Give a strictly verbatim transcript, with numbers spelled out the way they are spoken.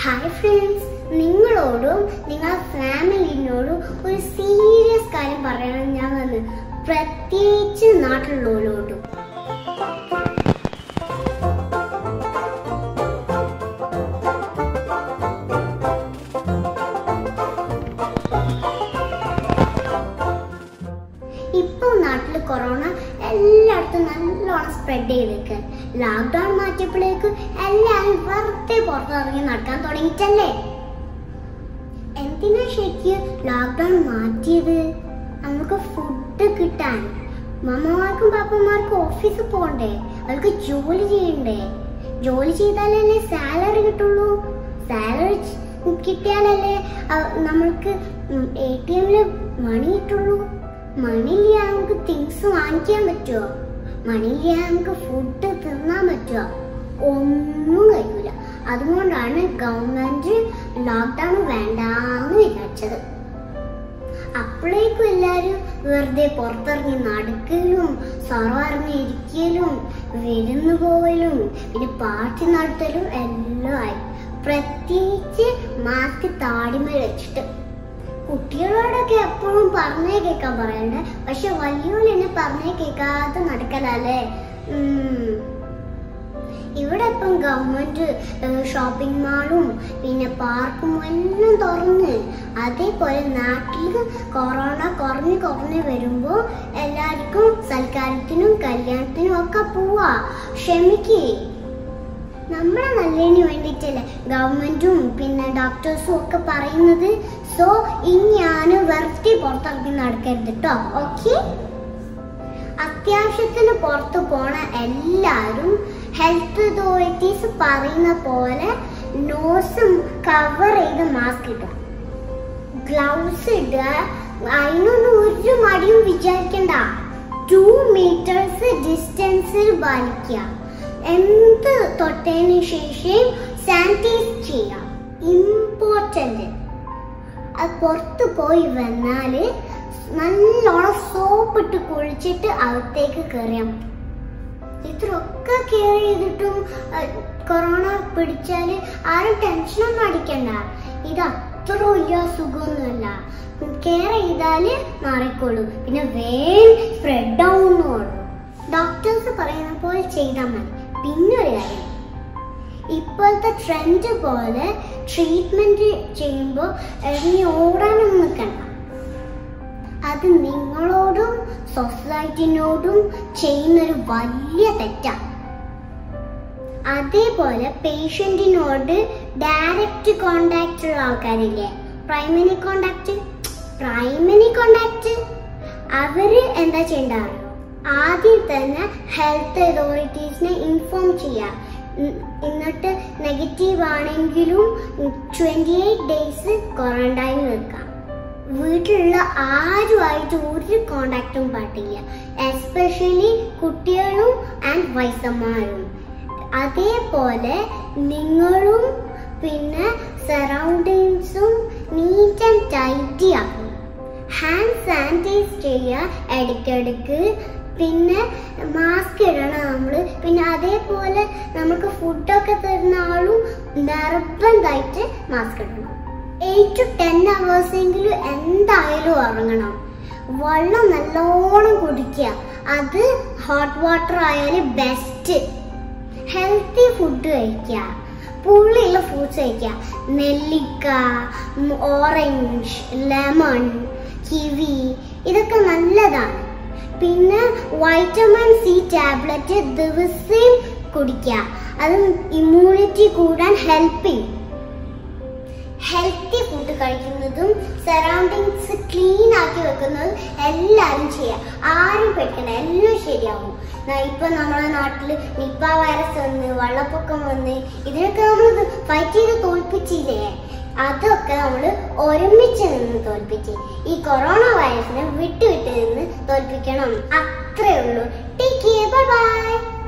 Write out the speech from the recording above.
Hi friends, നിങ്ങളോടും നിങ്ങളുടെ ഫാമിലിനോടും ഒരു സീരിയസ് കാര്യം പറയണം ഞാൻ വന്ന്, പ്രത്യേകിച്ച് നാട്ടിലുള്ളവരോടും. ഇപ്പോൾ നാട്ടിൽ കൊറോണ എല്ലായിടത്തും നല്ലോണം സ്പ്രെഡ് ചെയ്തേക്ക്. ലോക്ക്ഡൌൺ മാറ്റിയപ്പോഴേക്ക് എല്ലാവരും വെറുതെ പുറത്തിറങ്ങി നടക്കാൻ തുടങ്ങിയിട്ടല്ലേ. എന്തിനാ ശരിക്കും ലോക്ക്ഡൌൺ മാറ്റിയത്? നമുക്ക് ഫുഡ് കിട്ടാൻ. മമ്മമാർക്കും പാപ്പന്മാർക്കും ഓഫീസിൽ പോകണ്ടേ, അവർക്ക് ജോലി ചെയ്യണ്ടേ. ജോലി ചെയ്താലല്ലേ സാലറി കിട്ടുള്ളൂ. സാലറി കിട്ടിയാലല്ലേ നമ്മൾക്ക് എ ടി എമ്മില് മണി കിട്ടുള്ളൂ. മണി ഇല്ലാതെ നമുക്ക് തിങ്സ് വാങ്ങിക്കാൻ പറ്റുമോ? മണി ഇല്ലാതെ നമുക്ക് ഫുഡ് തിന്നാൻ പറ്റുമോ? ഒന്നും കഴിയൂല. അതുകൊണ്ടാണ് ഗവൺമെന്റ് ലോക്ക്ഡൌൺ വേണ്ടാന്ന് വിചാരിച്ചത്. അപ്പോഴേക്കും എല്ലാരും വെറുതെ പുറത്തിറങ്ങി നടക്കലും സറവിറങ്ങി ഇരിക്കലും വിരുന്ന് പോവലും പിന്നെ പാർട്ടി നടത്തലും എല്ലാം ആയി. പ്രത്യേകിച്ച് മാസ്ക് താടിമേൽ വെച്ചിട്ട്. കുട്ടികളോടൊക്കെ എപ്പോഴും പറഞ്ഞേ കേൾക്കാൻ പറയണ്ടേ, പക്ഷെ വലിയോലെന്നെ പറഞ്ഞേ കേൾക്കാതെ നടക്കലല്ലേ. ഉം ഇവിടെ ഇപ്പം ഗവൺമെന്റ് ഷോപ്പിംഗ് മാളും പിന്നെ പാർക്കും എല്ലാം തുറന്ന്. അതേപോലെ നാട്ടിൽ കൊറോണ കുറഞ്ഞ് കുറഞ്ഞ് വരുമ്പോ എല്ലാവർക്കും സൽക്കാരത്തിനും കല്യാണത്തിനും ഒക്കെ പോവാ. ക്ഷമിക്കേ, നമ്മളെ നല്ലതിന് വേണ്ടിയിട്ടല്ലേ ഗവൺമെന്റും പിന്നെ ഡോക്ടേഴ്സും ഒക്കെ പറയുന്നത്. സോ ഇനി ഞാൻ വെറുതെ പുറത്തിറങ്ങി നടക്കരുത് കേട്ടോ. ഓക്കെ, അത്യാവശ്യത്തിന് പുറത്ത് പോണ എല്ലാവരും ഹെൽത്ത് അതോറിറ്റീസ് പറയുന്ന പോലെ നോസും കവർ ചെയ്ത് മാസ്ക് ഇടുക, ഗ്ലൗസ് ഇടുക. അതിനൊന്നും ഒരു മടിയും വിചാരിക്കണ്ട. ടു മീറ്റേഴ്സ് ഡിസ്റ്റൻസിൽ പാലിക്കുക. എന്ത് തൊട്ടതിന് ശേഷം സാനിറ്റൈസ് ചെയ്യാം. ഇമ്പോർട്ടന്റ്. അത് പുറത്ത് പോയി വന്നാല് നല്ലോണം സോപ്പ് ഇട്ട് കുളിച്ചിട്ട് അകത്തേക്ക് കയറിയാൽ മതി. ഇത്രയൊക്കെ കെയർ ചെയ്തിട്ടും കൊറോണ പിടിച്ചാല് ആരും ടെൻഷനൊന്നും അടിക്കണ്ട. ഇത് അത്ര വലിയ സുഖമൊന്നുമല്ല. കെയർ ചെയ്താല് മാറിക്കോളൂ. പിന്നെ വേഗം സ്പ്രെഡ് ആവുന്നുള്ളൂ. ഡോക്ടേഴ്സ് പറയുന്ന പോലെ ചെയ്താൽ മതി. പിന്നെ ഒരു കാര്യം, ഇപ്പോഴത്തെ ട്രെൻഡ് പോലെ ട്രീറ്റ്മെന്റ് ചെയ്യുമ്പോൾ ഇറങ്ങി ഓടാനൊന്നും നിൽക്കണ്ട. അത് നിങ്ങളോടും സൊസൈറ്റിനോടും ചെയ്യുന്നൊരു വലിയ തെറ്റാണ്. അതേപോലെ പേഷ്യന്റിനോട് ഡയറക്റ്റ് കോണ്ടാക്ട് ഉള്ള ആൾക്കാരില്ലേ, പ്രൈമറി കോണ്ടാക്ട് പ്രൈമറി കോണ്ടാക്ട് അവര് എന്താ ചെയ്യേണ്ട അറിയോ? ആദ്യം തന്നെ ഹെൽത്ത് അതോറിറ്റീസിനെ ഇൻഫോം ചെയ്യാം. എന്നിട്ട് നെഗറ്റീവ് ആണെങ്കിലും ട്വന്റി എയ്റ്റ് ഡേയ്സ് ക്വാറന്റൈൻ വെക്കാം. വീട്ടിലുള്ള ആരുമായിട്ട് ഒരു കോണ്ടാക്റ്റും പാടില്ല, എസ്പെഷ്യലി കുട്ടികളും ആൻഡ് വയസ്സന്മാരും. അതേപോലെ നിങ്ങളും പിന്നെ സറൗണ്ടിങ്സും നീറ്റ് ആൻഡ് ടൈറ്റി ആക്കും. ഹാൻഡ് സാനിറ്റൈസ് ചെയ്യുക ഇടയ്ക്കിടയ്ക്ക്. പിന്നെ മാസ്ക് ഇടണം നമ്മള്. പിന്നെ അതേപോലെ നമുക്ക് ഫുഡൊക്കെ തരുന്ന ആളും നിർബന്ധമായിട്ട് മാസ്ക് ഇടണം. എയ്റ്റ് ടു ടെൻ അവേഴ്സ് എങ്കിലും എന്തായാലും ഉറങ്ങണം. വെള്ളം നല്ലോണം കുടിക്കുക. അത് ഹോട്ട് വാട്ടർ ആയാലും ബെസ്റ്റ്. ഹെൽത്തി ഫുഡ് കഴിക്കുക. പുള്ളിയുള്ള ഫ്രൂട്ട്സ് കഴിക്കുക. നെല്ലിക്ക, ഓറഞ്ച്, ലെമൺ, കിവി ഇതൊക്കെ നല്ലതാണ്. പിന്നെ വൈറ്റമിൻ സി ടാബ്ലറ്റ് ദിവസം കുടിക്കുക. അത് ഇമ്മ്യൂണിറ്റി കൂടാൻ ഹെൽപ്പ് ചെയ്യും. ഹെൽത്തി ഫുഡ് കഴിക്കുന്നതും സറൗണ്ടിങ്സ് ക്ലീൻ ആക്കി വെക്കുന്നതും എല്ലാവരും ചെയ്യാം. ആരും പേടിക്കണ്ട, എല്ലാം ശരിയാവും. ഇപ്പൊ നമ്മളെ നാട്ടില് നിപ്പ വൈറസ് വന്ന് വെള്ളപ്പൊക്കം വന്ന് ഇതിനൊക്കെ നമ്മൾ ഫൈറ്റ് ചെയ്ത് തോൽപ്പിച്ചില്ലേ. അതൊക്കെ നമ്മൾ ഒരുമിച്ച് നിന്ന് തോൽപ്പിച്ച് ഈ കൊറോണ വൈറസിനെ വിട്ടു വിട്ട് നിന്ന് തോൽപ്പിക്കണം. അത്രേ ഉള്ളൂ. Take care, bye by.